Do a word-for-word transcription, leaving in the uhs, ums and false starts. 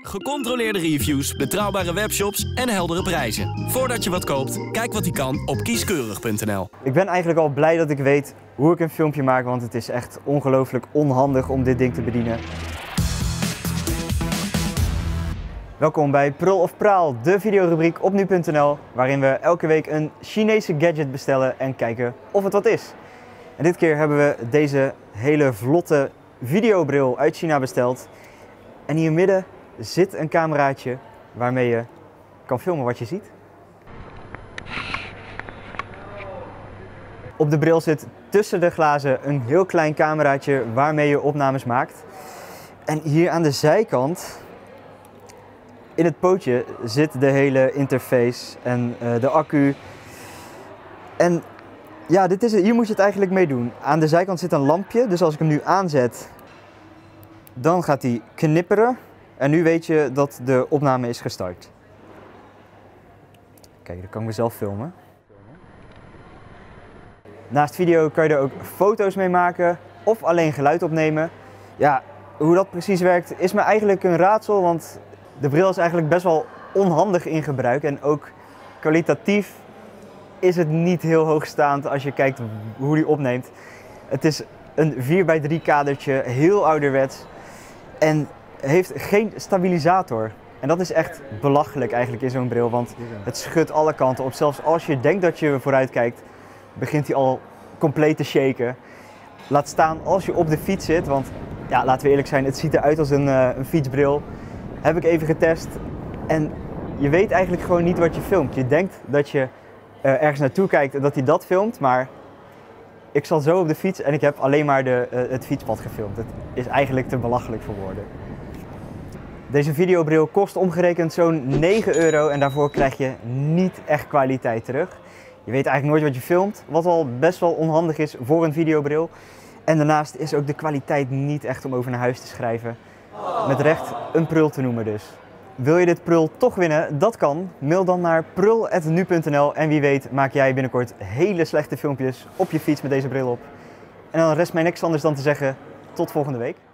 Gecontroleerde reviews, betrouwbare webshops en heldere prijzen. Voordat je wat koopt, kijk wat hij kan op kieskeurig punt n l. Ik ben eigenlijk al blij dat ik weet hoe ik een filmpje maak, want het is echt ongelooflijk onhandig om dit ding te bedienen. Welkom bij Prul of Praal, de videorubriek op nu punt n l, waarin we elke week een Chinese gadget bestellen en kijken of het wat is. En dit keer hebben we deze hele vlotte videobril uit China besteld. En hier midden zit een cameraatje waarmee je kan filmen wat je ziet. Op de bril zit tussen de glazen een heel klein cameraatje waarmee je opnames maakt. En hier aan de zijkant, in het pootje, zit de hele interface en uh, de accu. En ja, dit is het. Hier moet je het eigenlijk mee doen. Aan de zijkant zit een lampje, dus als ik hem nu aanzet, dan gaat hij knipperen. En nu weet je dat de opname is gestart. Kijk, dan kan ik mezelf filmen. Naast video kan je er ook foto's mee maken of alleen geluid opnemen. Ja, hoe dat precies werkt is me eigenlijk een raadsel, want de bril is eigenlijk best wel onhandig in gebruik. En ook kwalitatief is het niet heel hoogstaand als je kijkt hoe die opneemt. Het is een vier bij drie kadertje, heel ouderwets en heeft geen stabilisator. En dat is echt belachelijk eigenlijk in zo'n bril, want het schudt alle kanten op. Zelfs als je denkt dat je vooruit kijkt, begint hij al compleet te shaken. Laat staan als je op de fiets zit, want ja, laten we eerlijk zijn, het ziet eruit als een, uh, een fietsbril. Heb ik even getest en je weet eigenlijk gewoon niet wat je filmt. Je denkt dat je uh, ergens naartoe kijkt en dat hij dat filmt, maar ik zat zo op de fiets en ik heb alleen maar de, uh, het fietspad gefilmd. Het is eigenlijk te belachelijk voor woorden. Deze videobril kost omgerekend zo'n negen euro en daarvoor krijg je niet echt kwaliteit terug. Je weet eigenlijk nooit wat je filmt, wat al best wel onhandig is voor een videobril. En daarnaast is ook de kwaliteit niet echt om over naar huis te schrijven. Met recht een prul te noemen dus. Wil je dit prul toch winnen? Dat kan. Mail dan naar prul punt nu punt n l en wie weet maak jij binnenkort hele slechte filmpjes op je fiets met deze bril op. En dan rest mij niks anders dan te zeggen, tot volgende week.